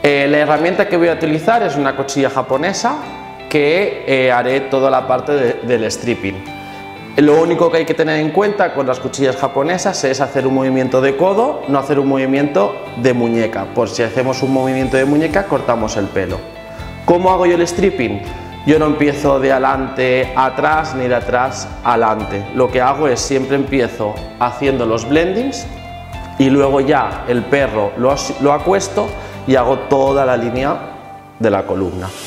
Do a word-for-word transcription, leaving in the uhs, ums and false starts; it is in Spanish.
Eh, la herramienta que voy a utilizar es una cuchilla japonesa que eh, haré toda la parte de, del stripping. Lo único que hay que tener en cuenta con las cuchillas japonesas es hacer un movimiento de codo, no hacer un movimiento de muñeca, por si hacemos un movimiento de muñeca cortamos el pelo. ¿Cómo hago yo el stripping? Yo no empiezo de adelante a atrás ni de atrás a adelante. Lo que hago es siempre empiezo haciendo los blendings y luego ya el perro lo, lo acuesto y hago toda la línea de la columna.